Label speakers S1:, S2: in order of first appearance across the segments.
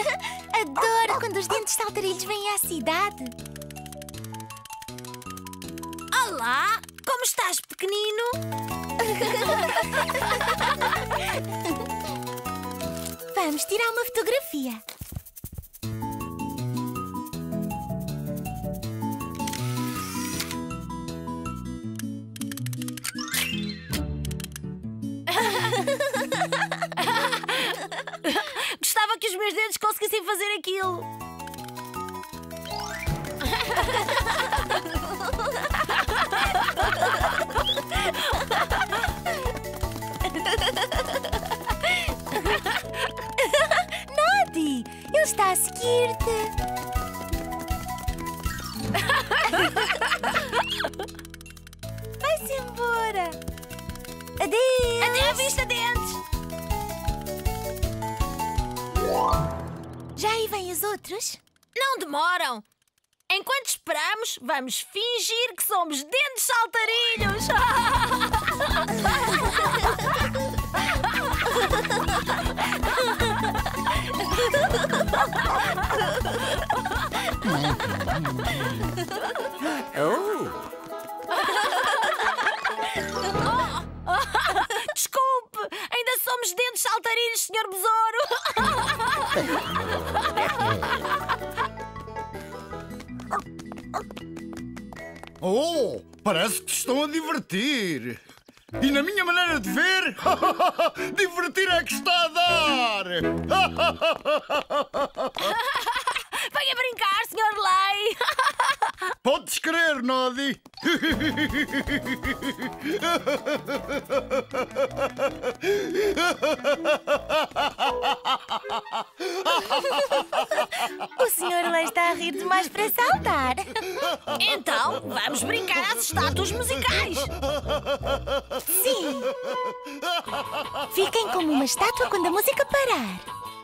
S1: Adoro quando os dentes saltarilhos vêm à cidade.
S2: Olá, como estás, pequenino?
S1: Vamos tirar uma fotografia.
S2: Gostava que os meus dedos conseguissem fazer aquilo.
S1: Noddy, ele está a seguir-te. Vai-se embora. Adeus.
S2: Até à vista, dentes.
S1: Já aí vêm os outros?
S2: Não demoram. Enquanto esperamos, vamos fingir que somos dentes saltarilhos. Desculpe, ainda somos dentes saltarilhos, Sr. Besouro.
S3: Oh, parece que te estão a divertir. E na minha maneira de ver, divertir é que está a dar.
S2: Venha brincar, Sr. Lei.
S3: Podes crer, Noddy.
S1: O Sr. Lei está a rir demais para saltar.
S2: Então, vamos brincar às estátuas musicais.
S1: Sim. Fiquem como uma estátua quando a música parar.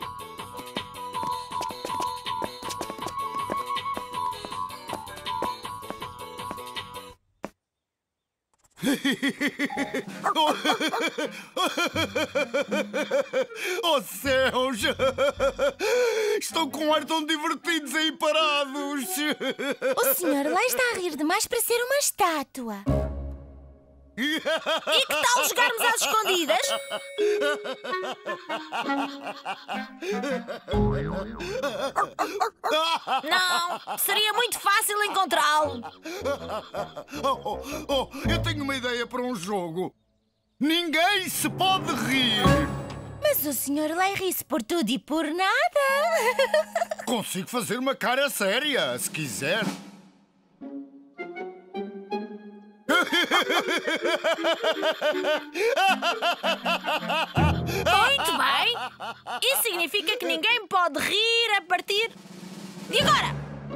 S3: Oh céus! Estão com um ar tão divertidos aí parados!
S1: O Sr. Lei está a rir demais para ser uma estátua.
S2: E que tal jogarmos às escondidas? Não, seria muito fácil encontrá-lo.
S3: Eu tenho uma ideia para um jogo. Ninguém se pode rir.
S1: Mas o Sr. Lei ri-se por tudo e por nada.
S3: Consigo fazer uma cara séria, se quiser.
S2: Muito bem. Isso significa que ninguém pode rir a partir de agora.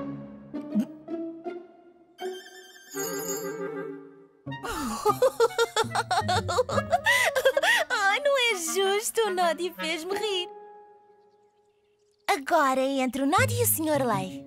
S1: Não é justo. O Noddy fez-me rir. Agora é entre o Noddy e o Sr. Lei.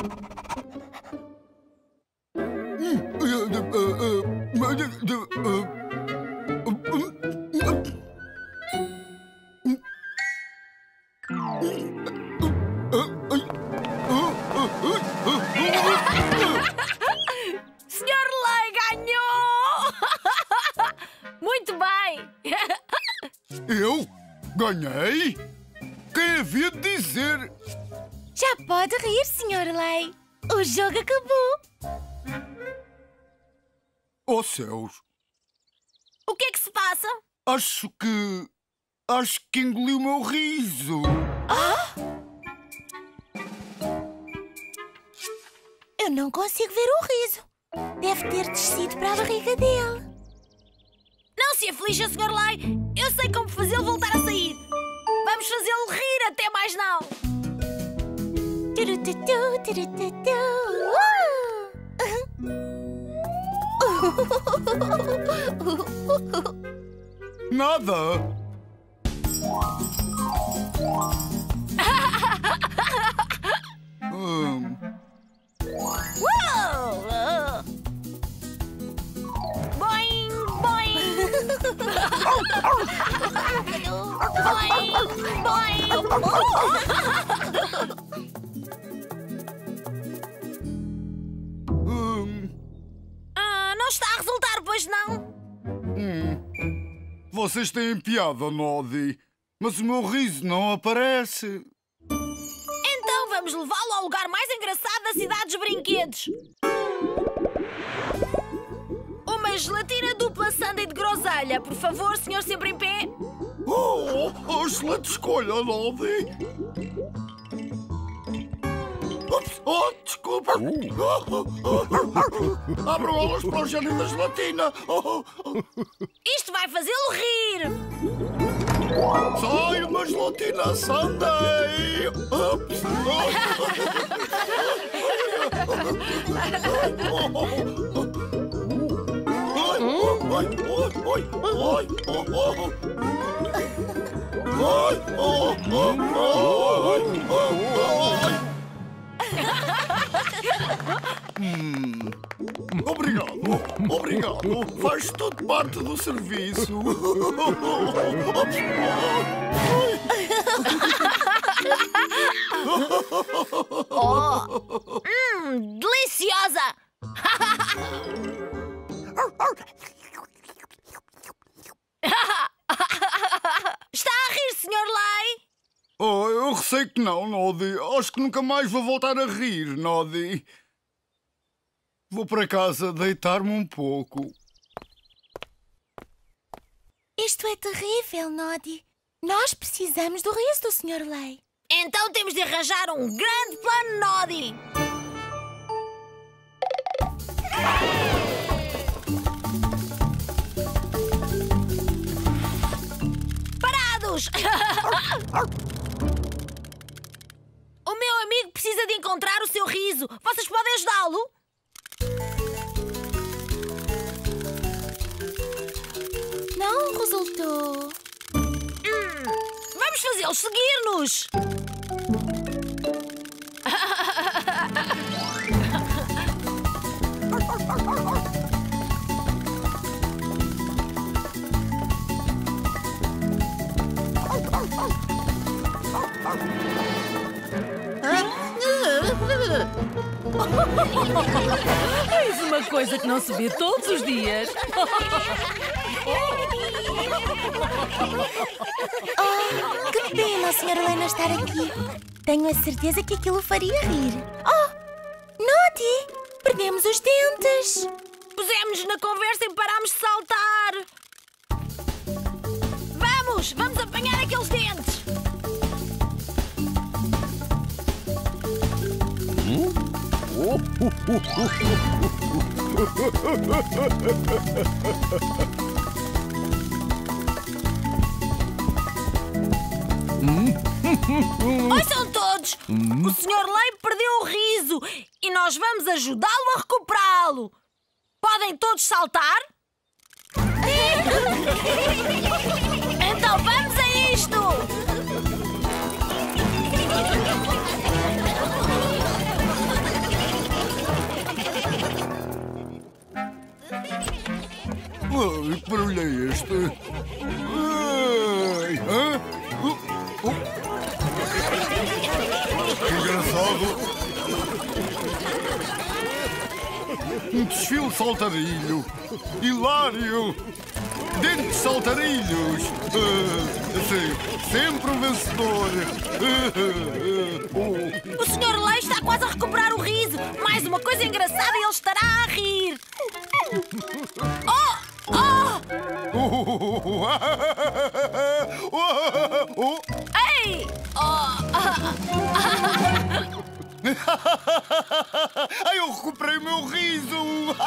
S2: Sr. Lei ganhou! Muito bem!
S3: Eu? Ganhei? Quem havia de dizer?
S1: Já pode rir, Sr. Lei. O jogo acabou.
S3: Oh céus!
S2: O que é que se passa?
S3: Acho que engoli o meu riso.
S1: Eu não consigo ver o riso. Deve ter descido para a barriga dele.
S2: Não se aflija, Sr. Lei. Eu sei como fazê-lo voltar a sair. Vamos fazê-lo rir até mais não.
S1: Turututu, turututu.
S3: Nada.
S2: Boing, boing. Boing, boing. Não está a resultar, pois não?
S3: Vocês têm piada, Noddy, mas o meu riso não aparece.
S2: Então vamos levá-lo ao lugar mais engraçado da cidade dos brinquedos. Uma gelatina dupla sundae de groselha. Por favor, senhor sempre em pé.
S3: Excelente escolha, Noddy. Ups, desculpa. Abram alas para o gênio da gelatina.
S2: Isto vai fazê-lo rir.
S3: Sai uma gelatina sundae. Ups. Obrigado. Faz tudo parte do serviço.
S2: Deliciosa! Está a rir, Sr. Lei?
S3: Eu receio que não, Noddy. Acho que nunca mais vou voltar a rir, Noddy. Vou para casa deitar-me um pouco.
S1: Isto é terrível, Noddy. Nós precisamos do riso do Sr. Lei.
S2: Então temos de arranjar um grande plano, Noddy. Parados! O meu amigo precisa de encontrar o seu riso. Vocês podem ajudá-lo?
S1: Não resultou.
S2: Vamos fazê-los seguir-nos.
S4: Eis uma coisa que não se vê todos os dias.
S1: Oh, que pena a Sra. Lei não estar aqui. Tenho a certeza que aquilo faria rir. Oh, Noddy, perdemos os dentes.
S2: Pusemos-nos na conversa e parámos de saltar. Vamos apanhar aqueles dentes. Ouçam todos! O Sr. Lei perdeu o riso e nós vamos ajudá-lo a recuperá-lo. Podem todos saltar? Então vamos a isto!
S3: Que barulho é este? Hã? Que engraçado! Um desfile saltarilho! Hilário! Dentes saltarilhos! Sempre um vencedor!
S2: O Sr. Lei está quase a recuperar o riso. Mais uma coisa engraçada e ele estará a rir. Ei!
S3: Eu recuperei o meu riso!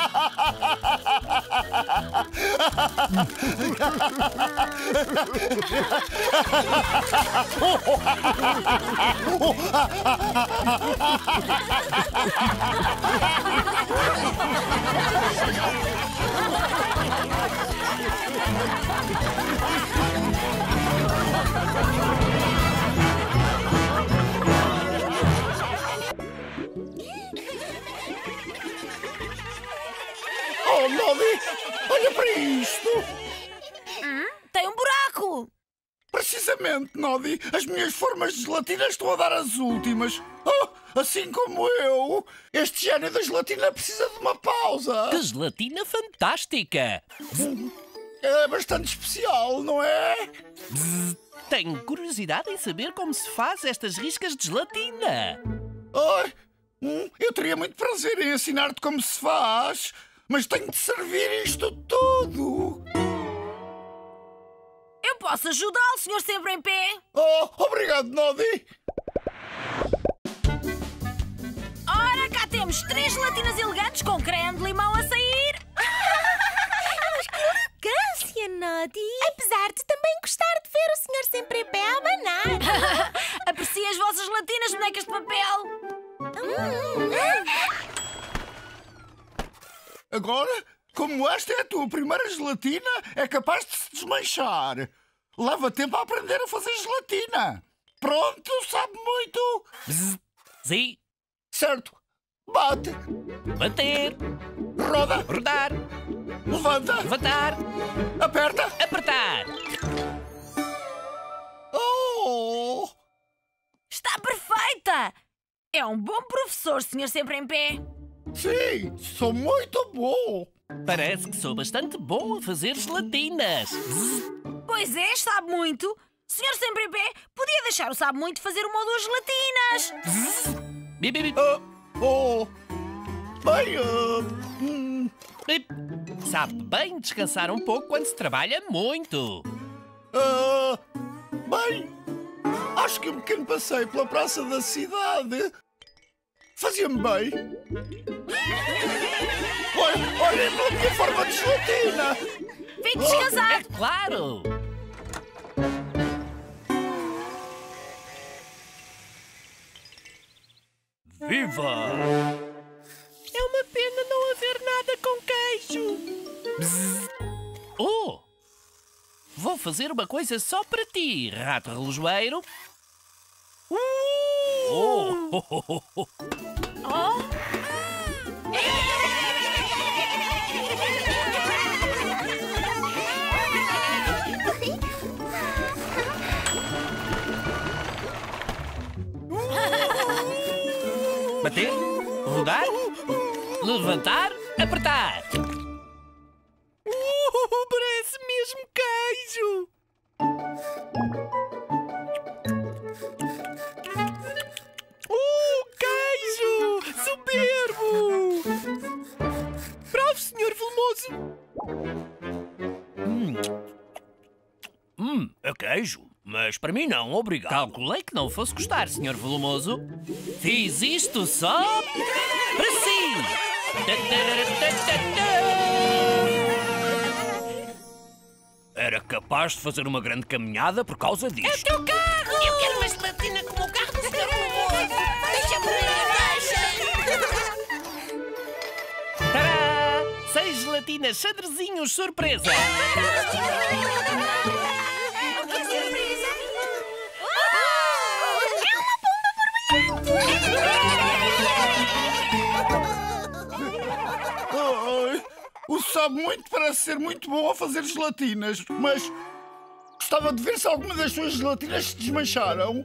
S3: Oh, Noddy, olha para isto!
S2: Tem um buraco!
S3: Precisamente, Noddy, as minhas formas de gelatina estão a dar as últimas. assim como eu. Este gênio da gelatina precisa de uma pausa.
S5: Que gelatina fantástica!
S3: É bastante especial, não é?
S5: Tenho curiosidade em saber como se faz estas riscas de gelatina.
S3: Ai, eu teria muito prazer em ensinar-te como se faz, mas tenho de servir isto tudo.
S2: Eu posso ajudá-lo, senhor sempre em pé.
S3: Oh, obrigado, Nodi.
S2: Ora, cá temos 3 gelatinas elegantes com creme de limão a sair.
S1: Mas que elegância, Nodi! Apesar de também gostar de ver o senhor sempre em pé a abanar.
S2: Aprecie as vossas gelatinas, bonecas de papel.
S3: Agora, como esta é a tua primeira gelatina, é capaz de se desmanchar. Leva tempo a aprender a fazer gelatina. Pronto, sabe muito.
S5: Sim,
S3: Certo. Bate,
S5: bater,
S3: roda,
S5: rodar,
S3: levanta,
S5: levantar,
S3: aperta.
S5: apertar.
S3: Oh!
S2: Está perfeita. É um bom professor, senhor sempre em pé.
S3: Sim, sou muito bom.
S5: Parece que sou bastante bom a fazer gelatinas.
S2: Pois é, sabe muito. Senhor sempre em pé, podia deixar o sabe muito fazer 1 ou 2 gelatinas.
S5: Bip, bip, bip.
S3: Bem,
S5: Bip. Sabe bem descansar um pouco quando se trabalha muito.
S3: bem, acho que um pequeno passeio pela praça da cidade fazia-me bem. Olhem pela minha forma de gelatina.
S2: Fique descansado.
S5: É claro! Viva! É uma pena não haver nada com queijo. Oh! Vou fazer uma coisa só para ti, rato relojoeiro. Oh! Bater, rodar, levantar, apertar. Parece mesmo queijo. Queijo! Soberbo! Bravo, senhor Volumoso! É queijo, mas para mim não, obrigado. Calculei que não fosse gostar, senhor Volumoso. Fiz isto só para si! Era capaz de fazer uma grande caminhada por causa disto.
S2: É o teu carro! Eu quero uma gelatina como o carro do senhor Volumoso. Deixa-me ver, deixa.
S5: Tadá! 6 gelatinas xadrezinhos surpresa!
S3: O sabe muito parece ser muito bom a fazer gelatinas, mas gostava de ver se alguma das suas gelatinas se desmancharam.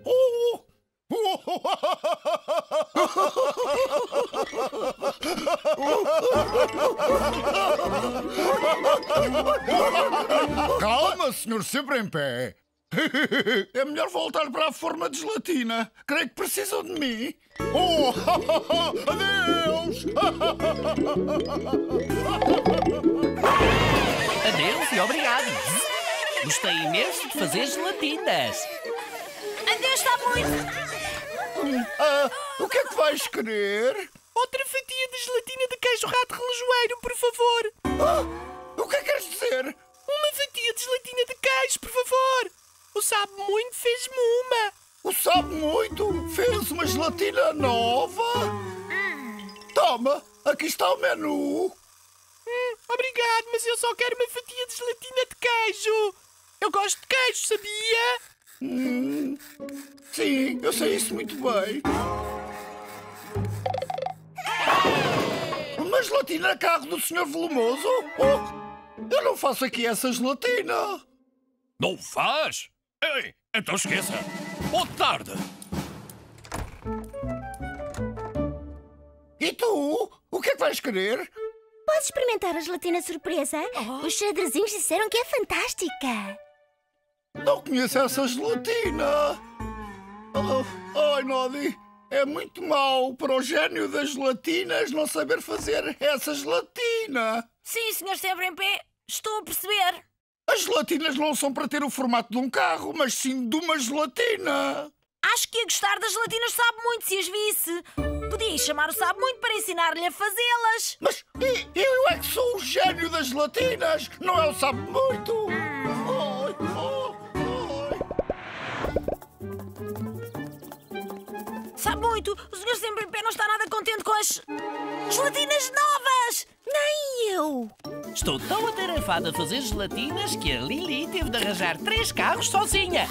S3: Calma, senhor, sempre em pé. É melhor voltar para a forma de gelatina. Creio que precisam de mim. Adeus!
S5: Adeus e obrigado! Gostei imenso de fazer gelatinas.
S2: Adeus, está muito.
S3: O que é que vais querer?
S5: Outra fatia de gelatina de queijo rato relojoeiro, por favor.
S3: O que é que queres dizer?
S5: Uma fatia de gelatina de queijo, por favor. O sabe muito fez-me uma.
S3: O sabe muito fez uma gelatina nova. Toma, aqui está o menu.
S5: Obrigado, mas eu só quero uma fatia de gelatina de queijo. Eu gosto de queijo, sabia?
S3: Sim, eu sei isso muito bem. Uma gelatina a cargo do Sr. Volumoso? Eu não faço aqui essa gelatina.
S5: Não faz? Ei, então esqueça. Boa tarde.
S3: E tu? O que é que vais querer?
S1: Podes experimentar a gelatina surpresa? Os xadrezinhos disseram que é fantástica.
S3: Não conheço essa gelatina. Ai, Nodi, é muito mau para o gênio das gelatinas não saber fazer essa gelatina.
S2: Sim, Sr. Sempre em Pé, estou a perceber.
S3: As gelatinas não são para ter o formato de um carro, mas sim de uma gelatina.
S2: Acho que ia gostar das gelatinas Sabe Muito se as visse. Podia chamar o Sabe Muito para ensinar-lhe a fazê-las.
S3: Mas eu é que sou o gênio das gelatinas, não é o Sabe Muito. Ai,
S2: Sabe Muito, o Sr. Sempre em Pé não está nada contente com as gelatinas novas.
S1: Nem eu.
S5: Estou tão atarefada a fazer gelatinas que a Lili teve de arranjar 3 carros sozinha.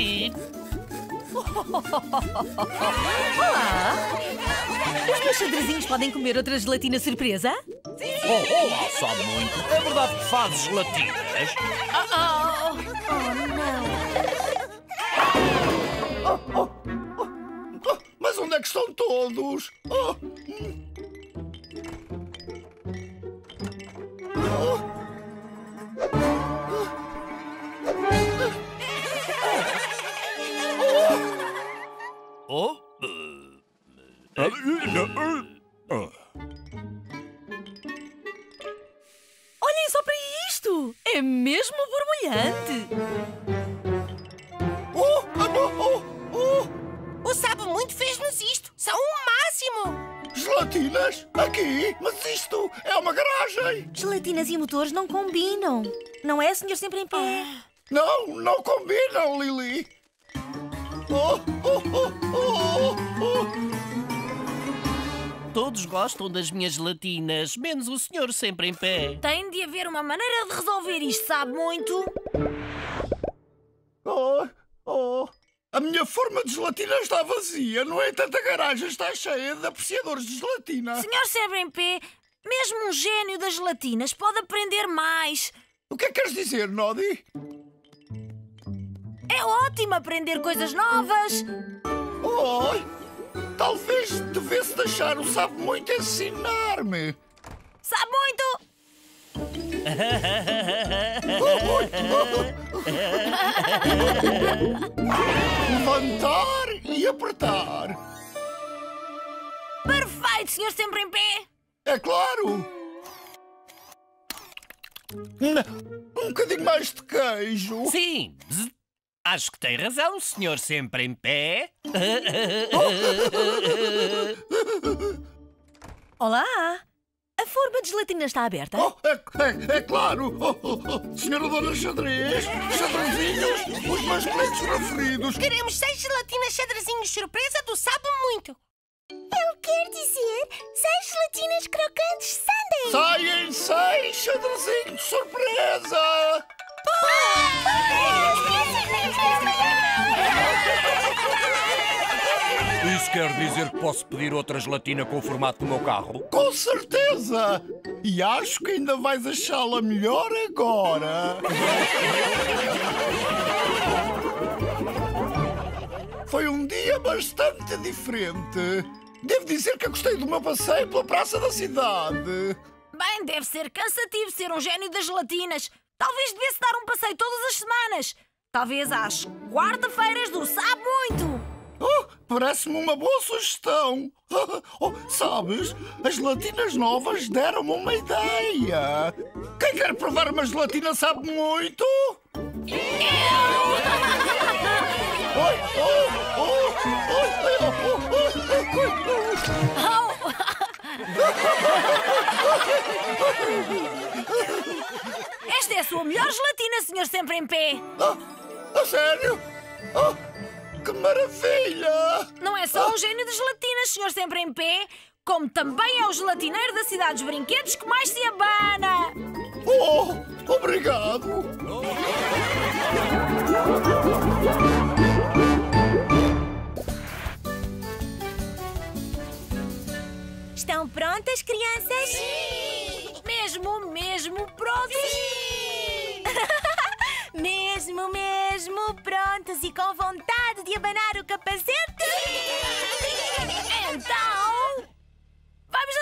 S4: Olá! Os meus xadrezinhos podem comer outra gelatina surpresa?
S5: Olá, Sabe Muito. É verdade que fazes gelatinas?
S3: mas onde é que estão todos?
S5: Oh?
S4: Olhem só para isto! É mesmo borbulhante!
S1: O Sabe Muito fez-nos isto. São o máximo.
S3: Gelatinas? Aqui? Mas isto é uma garagem.
S4: Gelatinas e motores não combinam. Não é, Sr. Sempre em Pé?
S3: Não combinam, Lili.
S5: Todos gostam das minhas gelatinas, menos o senhor Sempre em Pé.
S2: Tem de haver uma maneira de resolver isto, Sabe Muito.
S3: A minha forma de gelatina está vazia. No entanto, a garagem está cheia de apreciadores de gelatina.
S2: Sr. Sempre em Pé, mesmo um gênio das gelatinas pode aprender mais.
S3: O que é que queres dizer, Nodi?
S2: É ótimo aprender coisas novas.
S3: Talvez devesse deixar o Sabe Muito ensinar-me.
S2: Sabe Muito!
S3: Levantar e apertar.
S2: Perfeito, Sr. Sempre em Pé.
S3: É claro. Um bocadinho mais de queijo.
S5: Sim, acho que tem razão, senhor Sempre em Pé.
S4: Olá! A forma de gelatina está aberta?
S3: É claro. Senhora Dona Xadrez, xadrezinhos, os meus clientes preferidos.
S1: Queremos 6 gelatinas xadrezinhos surpresa do Sabe Muito. Ele quer dizer 6 gelatinas crocantes sundae.
S3: Saem 6 xadrezinhos de surpresa.
S6: Isso quer dizer que posso pedir outra gelatina com o formato do meu carro?
S3: Com certeza. E acho que ainda vais achá-la melhor agora. Foi um dia bastante diferente. Devo dizer que eu gostei do meu passeio pela praça da cidade.
S2: Bem, deve ser cansativo ser um gênio das gelatinas. Talvez devesse dar um passeio todas as semanas. Talvez às quarta-feiras do Sabe Muito.
S3: Parece-me uma boa sugestão. Sabes, as gelatinas novas deram-me uma ideia. Quem quer provar uma gelatina Sabe Muito?
S2: Esta é a sua melhor gelatina, Sr. Sempre em Pé.
S3: A sério? Que maravilha!
S2: Não é só um gênio de gelatinas, Sr. Sempre em Pé, como também é o gelatineiro da cidade dos brinquedos que mais se abana.
S3: Obrigado!
S1: Estão prontas, crianças?
S2: Sim! Mesmo prontos!
S1: Sim! mesmo prontos e com vontade de abanar o capacete?
S2: Então, vamos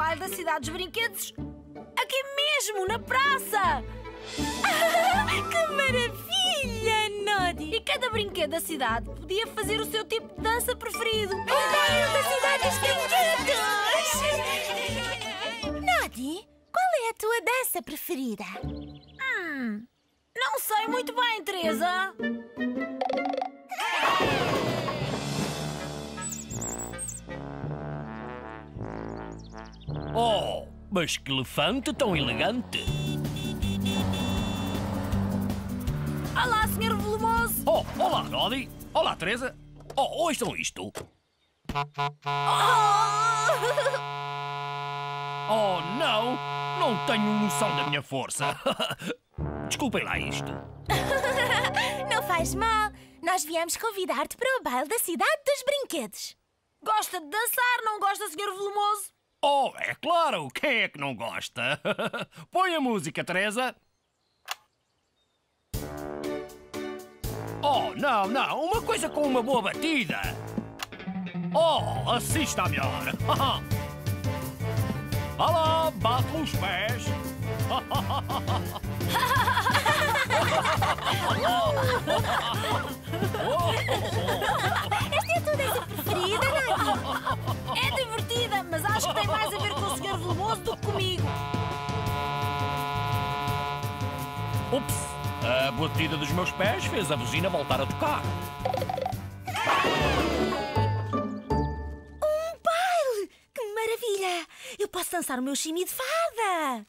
S2: baile da cidade dos brinquedos aqui mesmo, na praça.
S1: Que maravilha, Nodi!
S2: E cada brinquedo da cidade podia fazer o seu tipo de dança preferido.
S1: O baile da cidade dos brinquedos! Nodi, qual é a tua dança preferida?
S2: Não sei muito bem, Teresa.
S5: Oh, mas que elefante tão elegante!
S2: Olá, Sr. Volumoso.
S5: Oh, olá, Nodi! Olá, Teresa! Oh, ouçam isto! Oh, não! Não tenho noção da minha força! Desculpem lá isto.
S1: Não faz mal. Nós viemos convidar-te para o baile da cidade dos brinquedos.
S2: Gosta de dançar, não gosta, Sr. Volumoso?
S5: Oh, é claro! Quem é que não gosta? Põe a música, Teresa! Oh, não, não! Uma coisa com uma boa batida! Oh, assim está melhor! Olá, bate os pés!
S1: Esta é a tua dança preferida, Nodi?
S2: É divertida, mas acho que tem mais a ver com o Sr. Volumoso do que comigo.
S5: Ups! A batida dos meus pés fez a buzina voltar a tocar.
S4: Um baile! Que maravilha! Eu posso dançar o meu shimmy de fada!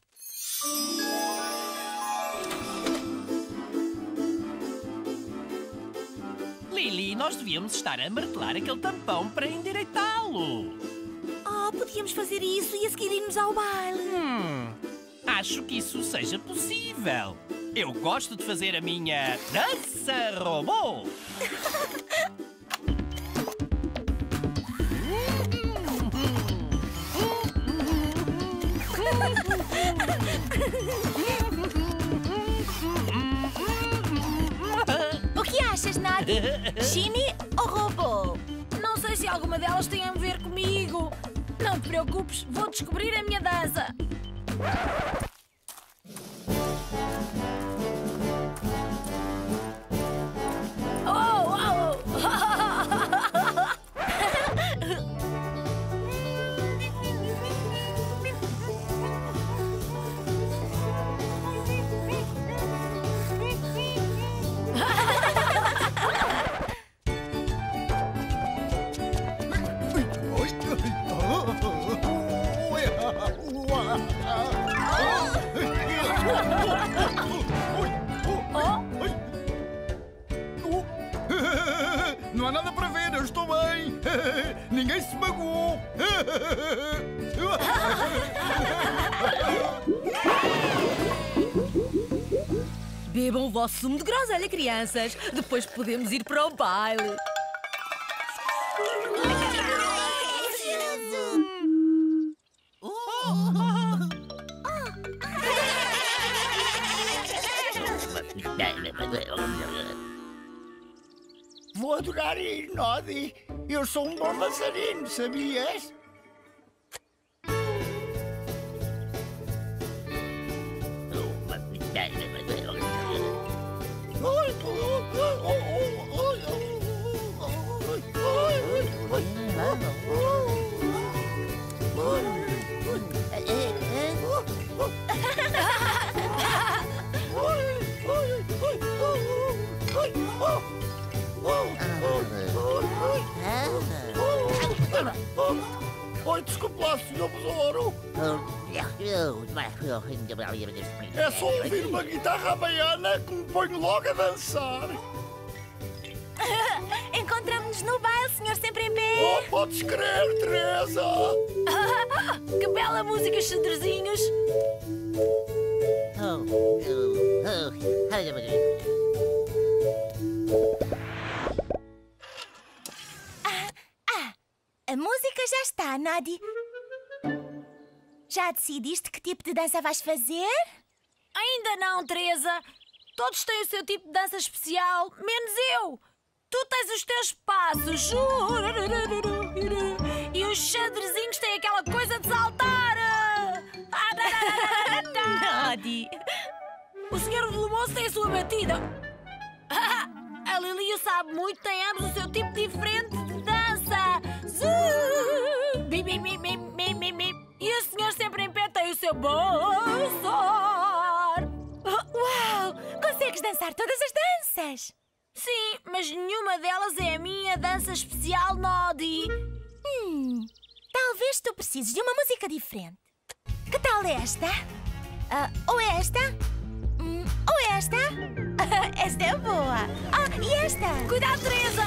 S5: Lili, nós devíamos estar a martelar aquele tampão para endireitá-lo.
S4: Oh, podíamos fazer isso e a seguir irmos ao baile.
S5: Acho que isso seja possível. Eu gosto de fazer a minha dança robô.
S1: O que achas, Nodi? Shimmy ou robô?
S2: Não sei se alguma delas tem a ver comigo. Não te preocupes, vou descobrir a minha dança.
S3: Não há nada para ver, eu estou bem. Ninguém se magoou.
S4: Bebam o vosso sumo de groselha, crianças. Depois podemos ir para o baile.
S3: Vou adorar ir, Nodi. Eu sou um bom dançarino, sabias? Oi, desculpe lá, senhor Besouro. É só ouvir uma guitarra baiana que me põe logo a dançar.
S1: Encontramos-nos no baile, senhor sempre em pé.
S3: Oh, podes crer, Teresa.
S2: Que bela música, xadrezinhos.
S1: A música já está, Nodi. Já decidiste que tipo de dança vais fazer?
S2: Ainda não, Teresa. Todos têm o seu tipo de dança especial, menos eu. Tu tens os teus passos. E os xadrezinhos têm aquela coisa de saltar.
S1: Nodi.
S2: O Sr. Volumoso tem a sua batida. A Lili o sabe muito, tem ambos o seu tipo diferente de dança. Bim, bim, bim, bim, bim, bim, bim. E o senhor sempre em pé tem o seu dançar.
S1: Uau! Consegues dançar todas as danças?
S2: Sim, mas nenhuma delas é a minha dança especial, Nodi.
S1: Talvez tu precises de uma música diferente. Que tal esta? Ou esta? Ou esta? Esta é boa. E esta?
S2: Cuidado, Teresa!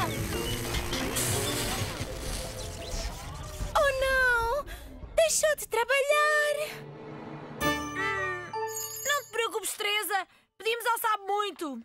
S1: Oh, não! Deixou de trabalhar.
S2: Não te preocupes, Teresa. Pedimos ao Sabe Muito.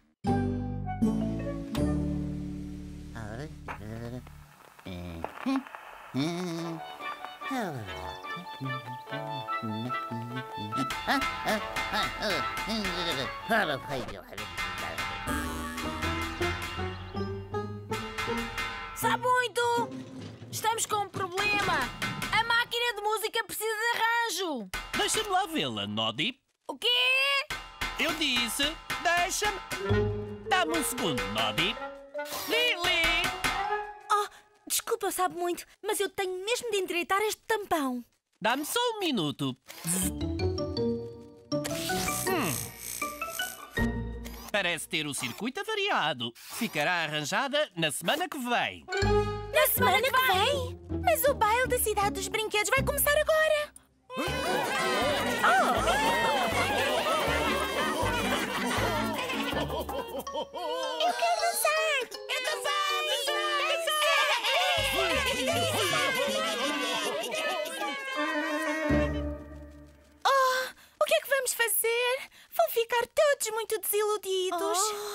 S2: Sabe Muito! Estamos com um problema. A máquina de música precisa de arranjo.
S5: Deixa-me lá vê-la, Nodi.
S2: O quê?
S5: Eu disse, deixa-me. Dá-me um segundo, Nodi. Lili!
S4: Oh, desculpa, Sabe Muito, mas eu tenho mesmo de endireitar este tampão.
S5: Dá-me só um minuto. Parece ter o circuito avariado. Ficará arranjada na semana que vem.
S1: Na semana que vem? Mas o baile da Cidade dos Brinquedos vai começar agora. Eu quero dançar! Eu o que é que vamos fazer? Vão ficar todos muito desiludidos.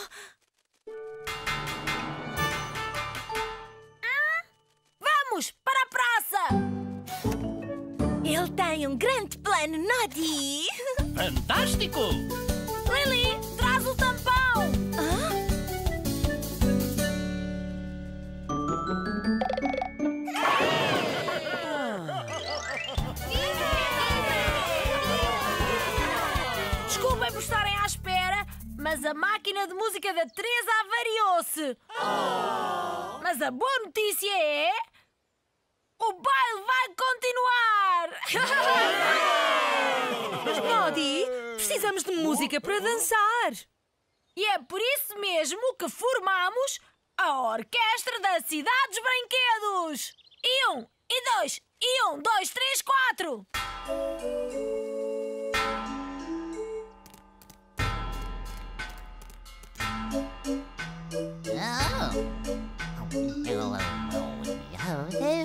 S2: Vamos para a praça!
S1: Ele tem um grande plano, Nodi.
S5: Fantástico!
S2: Lili, traz o tampão! Desculpem por estarem à espera, mas a máquina de música da Teresa avariou-se. Mas a boa notícia é... o baile vai continuar!
S4: Mas, Nodi, precisamos de música para dançar.
S2: E é por isso mesmo que formamos a Orquestra da Cidade dos Brinquedos! E 1, e 2, e 1, 2, 3, 4!
S7: Oh.